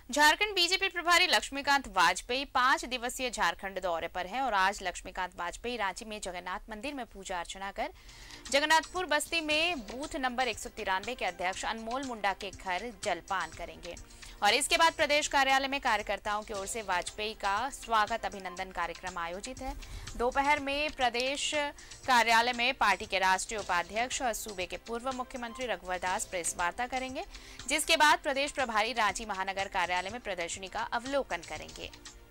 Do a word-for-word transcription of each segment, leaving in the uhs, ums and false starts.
Jharkhand BJP प्रभारी लक्ष्मीकांत वाजपेयी पांच दिवसीय झारखंड दौरे पर हैं और आज लक्ष्मीकांत वाजपेयी रांची में जगन्नाथ मंदिर में पूजा अर्चना कर जगन्नाथपुर बस्ती में बूथ नंबर एक सौ तिरानवे के अध्यक्ष अनमोल मुंडा के घर जलपान करेंगे और इसके बाद प्रदेश कार्यालय में कार्यकर्ताओं की ओर से वाजपेयी का स्वागत अभिनंदन कार्यक्रम आयोजित है। दोपहर में प्रदेश कार्यालय में पार्टी के राष्ट्रीय उपाध्यक्ष और सूबे के पूर्व मुख्यमंत्री रघुवर दास प्रेस वार्ता करेंगे, जिसके बाद प्रदेश प्रभारी रांची महानगर कार्यालय में प्रदर्शनी का अवलोकन करेंगे।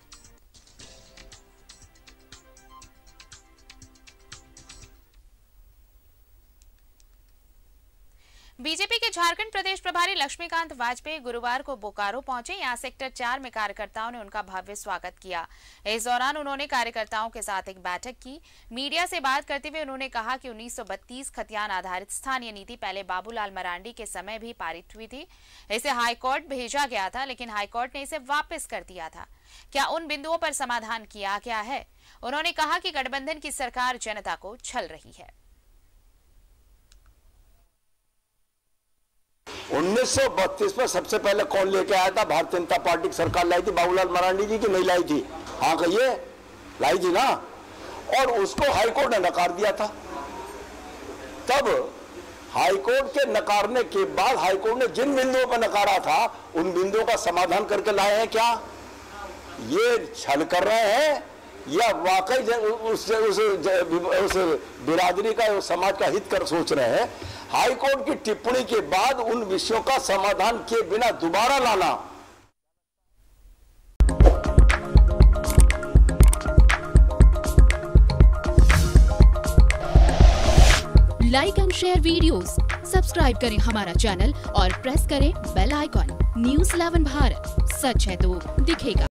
बीजेपी के झारखंड प्रदेश प्रभारी लक्ष्मीकांत वाजपेयी गुरुवार को बोकारो पहुंचे। यहां सेक्टर चार में कार्यकर्ताओं ने उनका भव्य स्वागत किया। इस दौरान उन्होंने कार्यकर्ताओं के साथ एक बैठक की। मीडिया से बात करते हुए उन्होंने कहा कि उन्नीस सौ बत्तीस खतियान आधारित स्थानीय नीति पहले बाबूलाल मरांडी के समय भी पारित हुई थी। इसे हाईकोर्ट भेजा गया था, लेकिन हाईकोर्ट ने इसे वापस कर दिया था। क्या उन बिंदुओं पर समाधान किया गया है? उन्होंने कहा कि गठबंधन की सरकार जनता को छल रही है। उन्नीस सौ बत्तीस में सबसे पहले कौन लेके आया था? भारतीय जनता पार्टी की सरकार लाई थी। बाबूलाल मरांडी जी की नहीं लाई थी? हाँ कहिए, लाई थी ना। और उसको हाईकोर्ट ने नकार दिया था। तब हाईकोर्ट के नकारने के बाद हाईकोर्ट ने जिन बिंदुओं पर नकारा था उन बिंदुओं का समाधान करके लाए हैं। क्या ये छल कर रहे हैं या वाकई उस उस, उस बिरादरी का, समाज का हित कर सोच रहे हैं? हाईकोर्ट की टिप्पणी के बाद उन विषयों का समाधान किए बिना दोबारा लाना। Like and share videos, subscribe करें हमारा चैनल और प्रेस करें bell icon. News eleven Bharat, सच है तो दिखेगा।